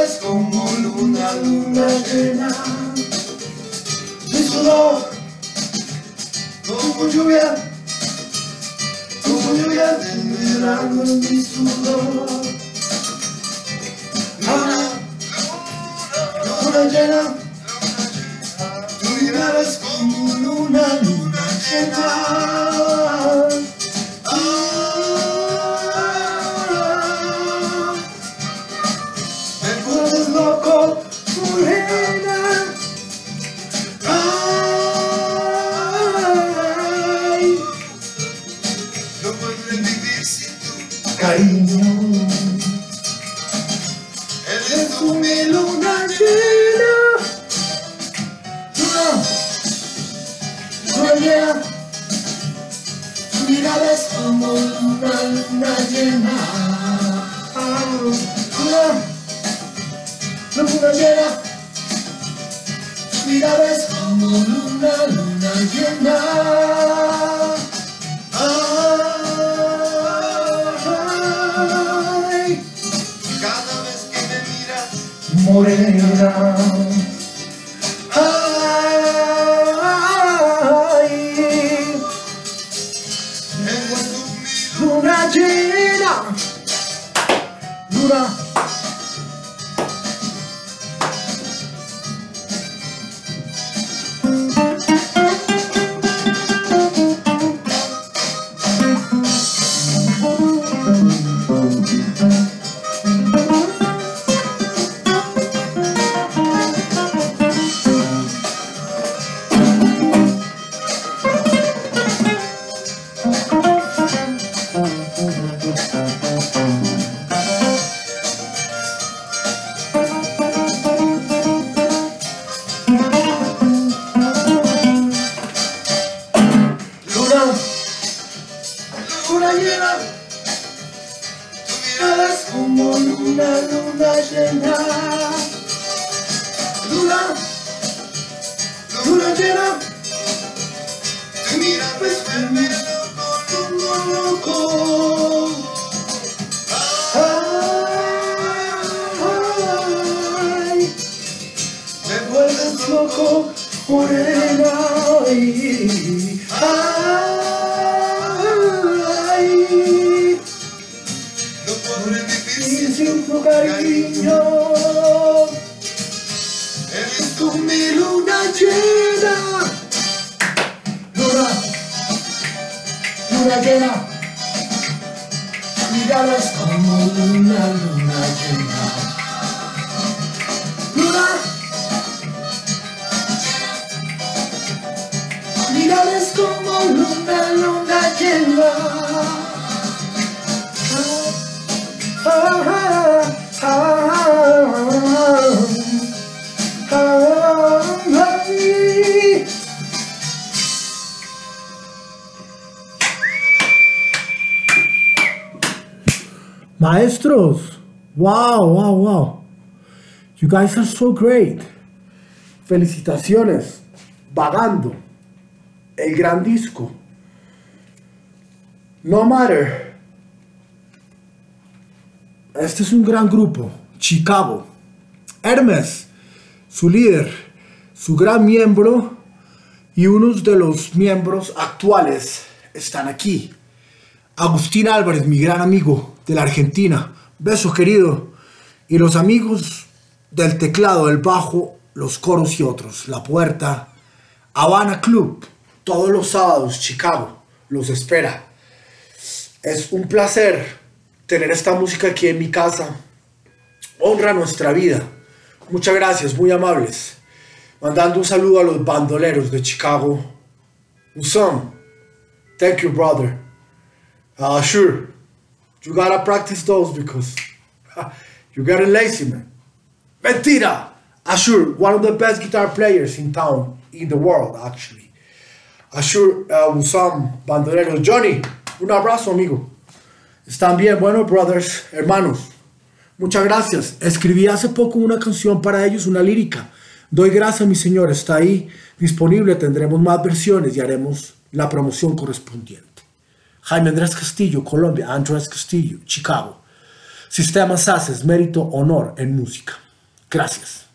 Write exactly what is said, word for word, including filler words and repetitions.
mirabas como luna, luna llena. Mi sudor, como lluvia, como lluvia del verano en mi sudor. Luna, luna llena, tú mirabas como luna, luna llena. Loco, morena, ay, no podré vivir sin tu cariño. Eres tú mi luna llena, luna, luna llena. Tu mirada es como luna, luna llena. Luna, la luna llena, mirada es como luna, luna llena. Ay, cada vez que me miras, morena. Ay, eres tú mi luna llena, luna. Luna llena, tu mirada es como luna, luna llena. Luna, luna llena, tu mirada es como loco, loco. Ay, me vuelves loco, morena. Ay, no podré vivir sin tu cariño. Eres tú mi luna llena. Luna, luna llena, miradas como luna, luna llena. Luna, miradas como luna, luna llena. Ah, ah, ah, ah, ah, ay. Maestros, wow, wow, wow. You guys are so great. Felicitaciones. Vagando. El gran disco. No Matter. Este es un gran grupo. Chicago. Hermes, su líder, su gran miembro y unos de los miembros actuales están aquí. Agustín Álvarez, mi gran amigo de la Argentina. Beso querido. Y los amigos del teclado, el bajo, los coros y otros. La Puerta. Habana Club. Todos los sábados, Chicago. Los espera. Es un placer tener esta música aquí en mi casa. Honra nuestra vida. Muchas gracias, muy amables. Mandando un saludo a los bandoleros de Chicago. Usam, thank you, brother. Uh, sure, you gotta practice those because you're getting lazy, man. Mentira! Ashur, one of the best guitar players in town, in the world, actually. Ashur, uh, Usam, bandolero. Johnny, un abrazo, amigo. ¿Están bien? Bueno, brothers, hermanos. Muchas gracias. Escribí hace poco una canción para ellos, una lírica. Doy gracias a mi Señor, está ahí disponible. Tendremos más versiones y haremos la promoción correspondiente. Jaime Andrés Castillo, Colombia. Andrés Castillo, Chicago. Sistema S A S, mérito, honor en música. Gracias.